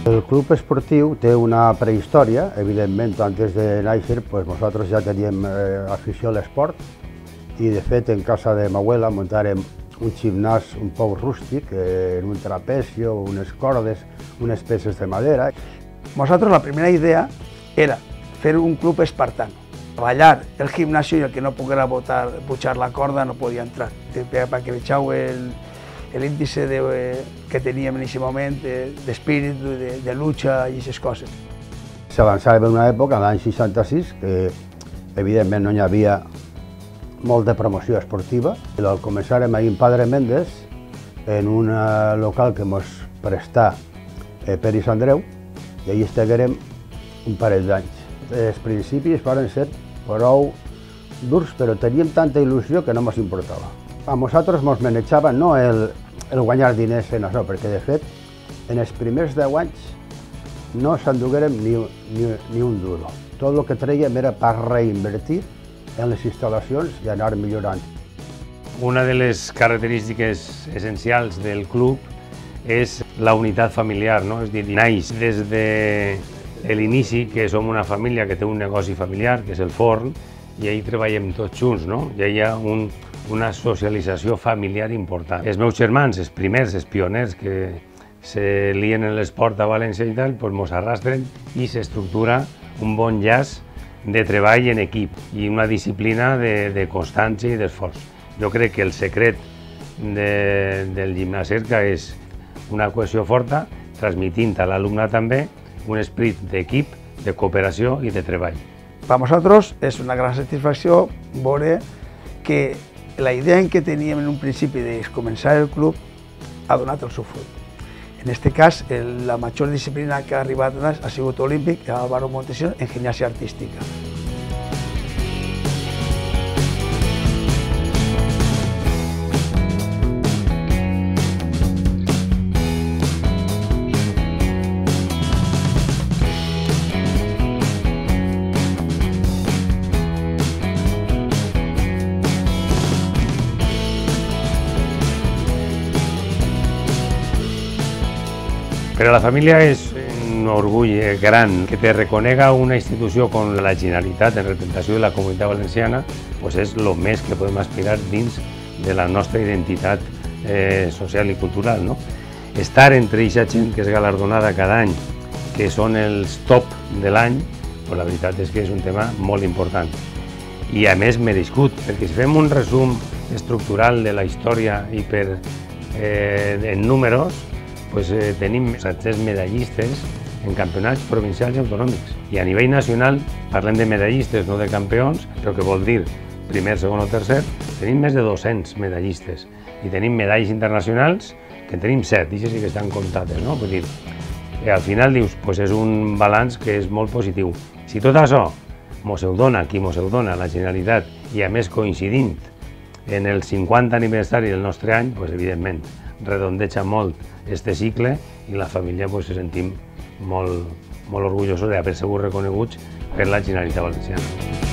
El club esportiu té una prehistòria, evidentment, antes de néixer, nosaltres ja teníem afició a l'esport i, de fet, en casa de ma abuela muntàrem un gimnàs un poc rústic, en un trapecio, unes cordes, unes peces de madera. Nosaltres la primera idea era fer un club espartano. Ballar el gimnasio y el que no pudiera pujar la corda no podía entrar, para que veieu el índice que teníem en aquest moment d'espírit, de lucha i aquestes coses. S'avançava en una època, l'any 66, que evidentment no hi havia molta promoció esportiva. Al començàrem ahir en Padre Méndez, en un local que ens prestà Pere i Sant Andreu, i allà estiguérem un parell d'anys. Els principis van ser prou durs, però teníem tanta il·lusió que no ens importava. A nosaltres ens manejava no el guanyar diners en això, perquè de fet, en els primers 10 anys no s'enduguérem ni un duro. Tot el que traiem era per reinvertir en les instal·lacions i anar millorant. Una de les característiques essencials del club és la unitat familiar, no? És dir, naix des de l'inici, que som una família que té un negoci familiar, que és el forn, i ahir treballem tots junts, no? I hi ha una socialització familiar important. Els meus germans, els primers, els pioners que se lien en l'esport a València i tal, ens arrastren i s'estructura un bon llaç de treball en equip i una disciplina de constància i d'esforç. Jo crec que el secret del gimnàs Cerca és una cohesió forta, transmitint a l'alumnat també un esperit d'equip, de cooperació i de treball. Per nosaltres és una gran satisfacció veure que la idea en què teníem en un principi de començar el club ha donat el seu fruit. En aquest cas, la major disciplina que ha arribat ha sigut olímpic, Álvaro Montesinos, en gimnàsia artística. Per a la família és un orgull gran que te reconega una institució com la Generalitat en representació de la Comunitat Valenciana, és el més que podem aspirar dins de la nostra identitat social i cultural. Estar entre aquesta gent que és galardonada cada any, que són els top de l'any, la veritat és que és un tema molt important. I a més merescut, perquè si fem un resum estructural de la història i en números, tenim 700 medallistes en campionats provincials i autonòmics. I a nivell nacional parlem de medallistes, no de campions, però que vol dir primer, segon o tercer, tenim més de 200 medallistes. I tenim medalles internacionals, que en tenim 7, i sí que estan comptades. Vull dir, al final dius, és un balanç que és molt positiu. Si tot això mos ho dona qui mos ho dona, la Generalitat, i a més coincidint en el 50 aniversari del nostre any, evidentment, redondeja molt este cicle i la família se sentim molt orgullosos d'haver sigut reconeguts per la Generalitat Valenciana.